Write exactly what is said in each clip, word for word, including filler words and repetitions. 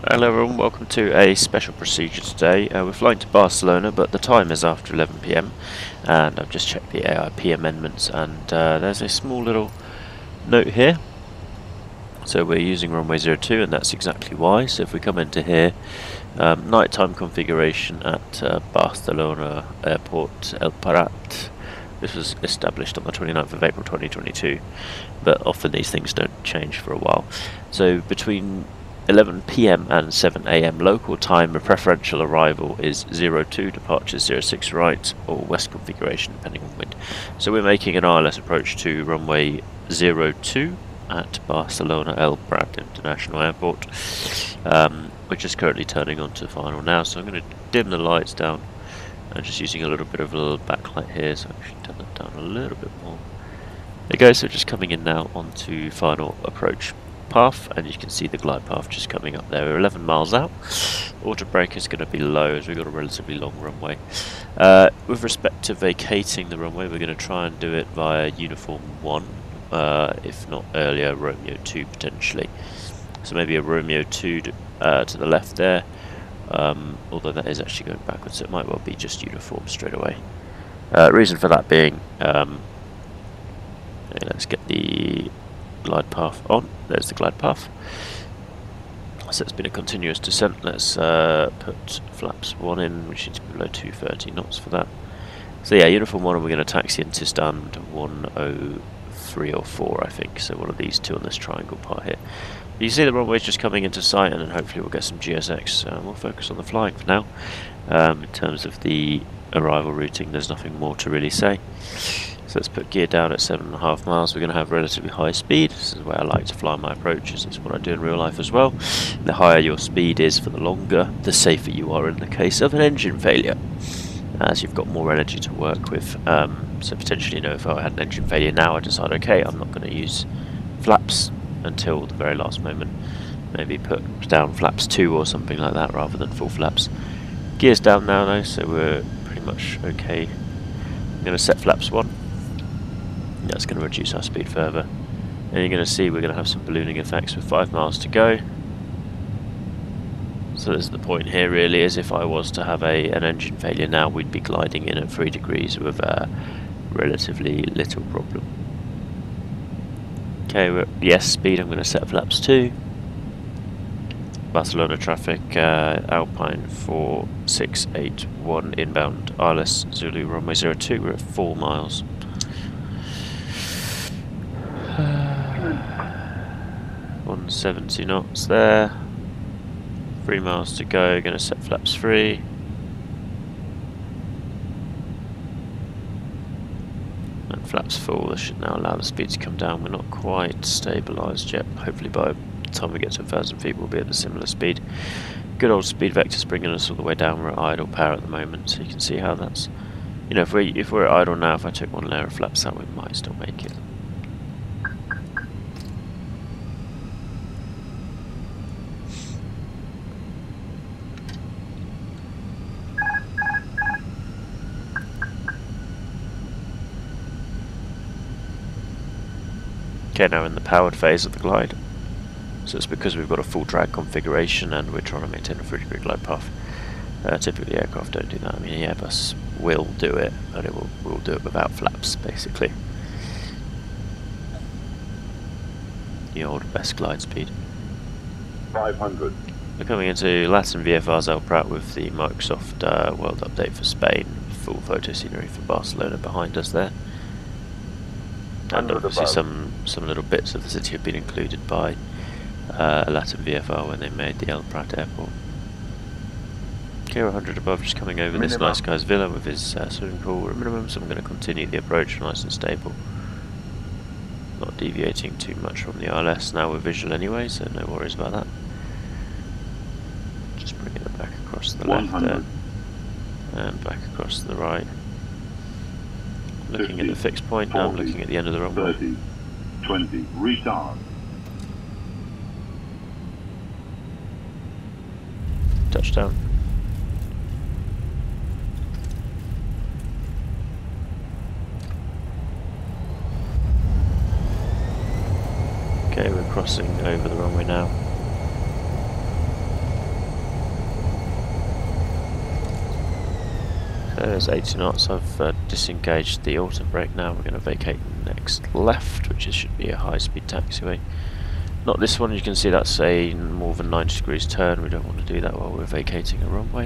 Hello everyone, welcome to a special procedure today. Uh, we're flying to Barcelona, but the time is after eleven p m and I've just checked the A I P amendments, and uh, there's a small little note here. So we're using runway zero two, and that's exactly why. So if we come into here, um, nighttime configuration at uh, Barcelona Airport El Prat. This was established on the twenty-ninth of April twenty twenty-two, but often these things don't change for a while. So between eleven p m and seven a m local time, a preferential arrival is zero two, departure zero six right, or west configuration depending on wind. So we're making an I L S approach to runway zero two at Barcelona El Prat International Airport. Um, we're just currently turning on to final now, so I'm going to dim the lights down. I'm just using a little bit of a little backlight here, so I should turn that down a little bit more. There you go, so just coming in now onto final approach path, and you can see the glide path just coming up there. We're eleven miles out. Auto brake is going to be low as we've got a relatively long runway. Uh, with respect to vacating the runway, we're going to try and do it via uniform one, uh, if not earlier, Romeo two potentially. So maybe a Romeo two to, uh, to the left there. Um, although that is actually going backwards, so it might well be just uniform straight away. Uh, reason for that being, um, okay, let's get the glide path on. There's the glide path. So it's been a continuous descent. Let's uh, put flaps one in, which needs to be below two thirty knots for that. So yeah, uniform one, and we're going to taxi into stand one oh three or four, I think. So one of these two on this triangle part here. You see the runway's just coming into sight, and then hopefully we'll get some G S X. Uh, we'll focus on the flying for now. Um, in terms of the arrival routing, there's nothing more to really say. So let's put gear down at seven and a half miles. We're going to have relatively high speed. This is where I like to fly my approaches. It's what I do in real life as well. The higher your speed is for the longer, the safer you are in the case of an engine failure, as you've got more energy to work with. Um, so potentially, you know, if I had an engine failure now, I decide, okay, I'm not going to use flaps until the very last moment. Maybe put down flaps two or something like that rather than full flaps. Gears down now though, so we're pretty much okay. I'm going to set flaps one. That's going to reduce our speed further. And you're going to see we're going to have some ballooning effects with five miles to go. So this is the point here really, is if I was to have a an engine failure now, we'd be gliding in at three degrees with a relatively little problem. Okay, we're at yes speed. I'm going to set flaps two. Barcelona traffic, uh, Alpine four six eight one inbound, I L S Zulu runway zero two. We're at four miles. one seventy knots there. Three miles to go. Going to set flaps three. Flaps full. This should now allow the speed to come down. We're not quite stabilised yet. Hopefully by the time we get to a thousand feet we'll be at a similar speed. Good old speed vector's bringing us all the way down. We're at idle power at the moment, so you can see how that's, you know, if we if we're at idle now, if I took one layer of flaps out, we might still make it. Okay, now in the powered phase of the glide. So it's because we've got a full drag configuration and we're trying to maintain a three degree glide path. Uh, typically aircraft don't do that. I mean, the Airbus will do it, but it will will do it without flaps, basically. The old best glide speed. five hundred. We're coming into Latin V F R's El Prat with the Microsoft uh, World Update for Spain. Full photo scenery for Barcelona behind us there. And obviously some, some little bits of the city have been included by uh, Latin V F R when they made the El Prat airport. Okay, one hundred above, just coming over minimum. This nice guy's villa with his uh, swimming pool at minimum, so I'm going to continue the approach nice and stable. Not deviating too much from the I L S. Now we're visual anyway, so no worries about that. Just bringing it back across the left there. And back across to the right. Looking fifty, at the fixed point, forty, now I'm looking at the end of the runway. thirty, twenty, retard. Touchdown. Okay, we're crossing over the runway now. There's eighty knots. I've uh, disengaged the auto brake now. We're going to vacate next left, which is, should be a high-speed taxiway. Not this one, you can see that's a more than ninety degrees turn. We don't want to do that while we're vacating a runway.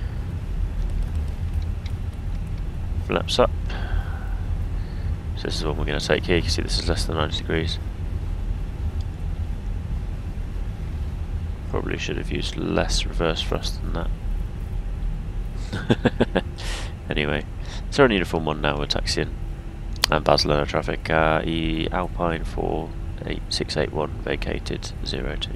Flaps up. So this is what we're going to take here. You can see this is less than ninety degrees. Probably should have used less reverse thrust than that. Anyway, it's our uniform one now, we're taxiing. And Barcelona traffic, uh, E Alpine four eight six eight one, vacated zero two.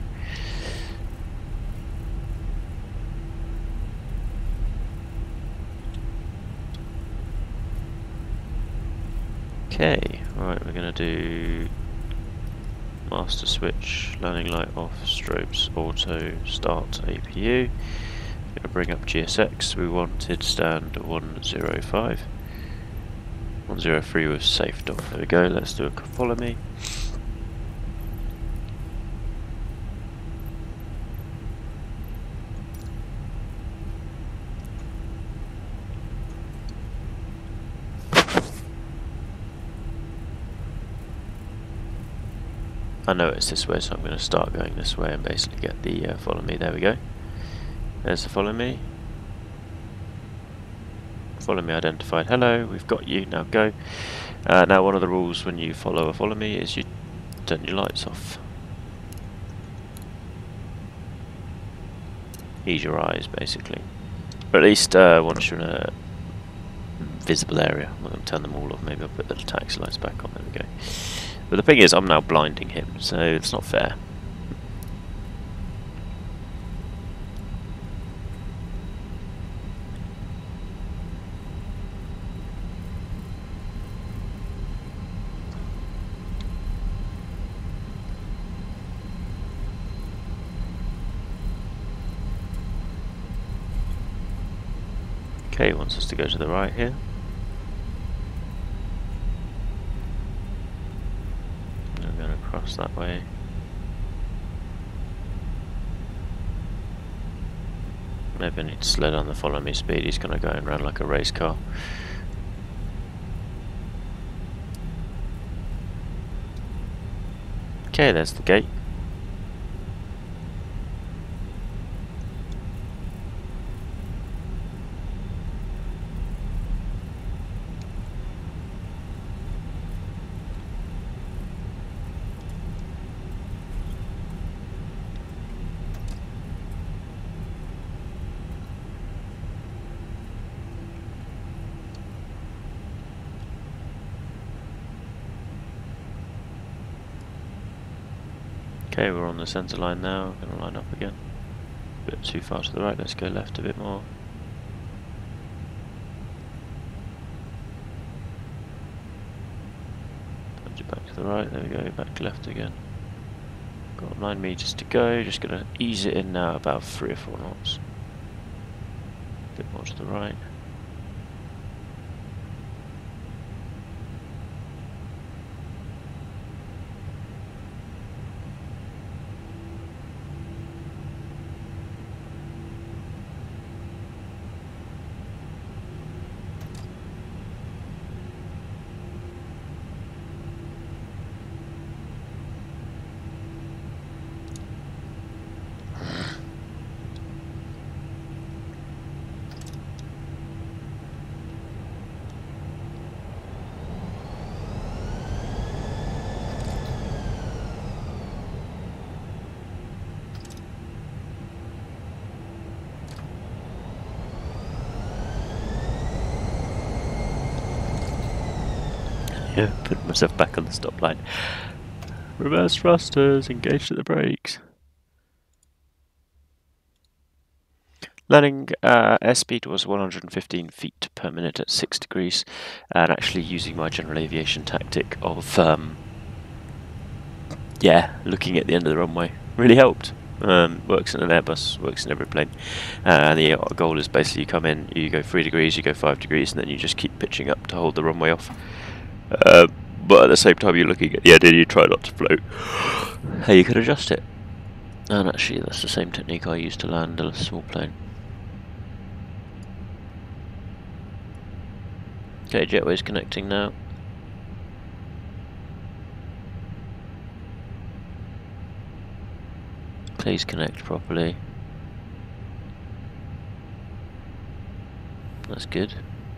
Okay, right, we're going to do master switch, landing light off, strobes auto, start A P U. Going to bring up G S X, we wanted stand one zero five. one zero three was safe dock, there we go, let's do a follow me. I know it's this way, so I'm going to start going this way and basically get the uh, follow me. There we go. There's the follow me. Follow me identified. Hello, we've got you. Now go. Uh, now one of the rules when you follow a follow me is you turn your lights off. Ease your eyes, basically. But at least uh, once you're in a visible area. I'm going to turn them all off. Maybe I'll put the taxi lights back on. There we go. But the thing is, I'm now blinding him, so it's not fair. Okay, he wants us to go to the right here. I'm going to cross that way. Maybe I need to slow down the follow me speed. He's going to go around like a race car. Okay, there's the gate. Okay, we're on the centre line now, we're going to line up again. A bit too far to the right, let's go left a bit more. Punch it back to the right, there we go, back left again. Got nine metres to go, just going to ease it in now about three or four knots. A bit more to the right. Yeah, put myself back on the stop line. Reverse thrusters, engaged at the brakes. Landing uh, airspeed was one hundred fifteen feet per minute at six degrees, and actually using my general aviation tactic of, um, yeah, looking at the end of the runway really helped. Um, works in an Airbus, works in every plane. Uh, and the goal is basically you come in, you go three degrees, you go five degrees, and then you just keep pitching up to hold the runway off. Uh, but at the same time you're looking at the end and you try not to float. How you could adjust it. And actually that's the same technique I used to land a small plane. Okay, jetway's connecting now. Please connect properly. That's good.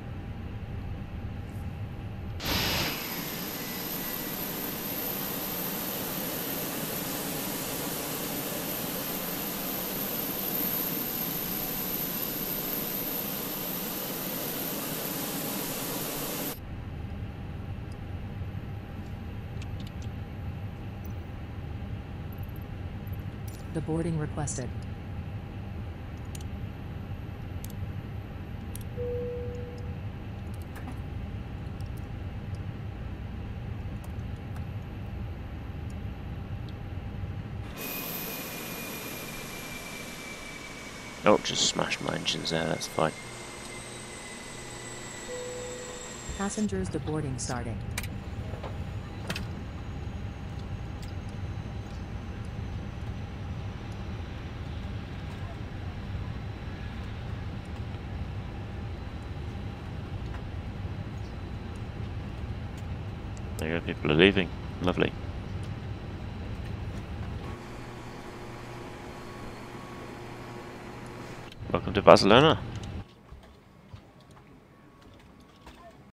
The boarding requested. Oh, just smashed my engines there, that's fine. Passengers deboarding starting. There you go, people are leaving. Lovely. Welcome to Barcelona.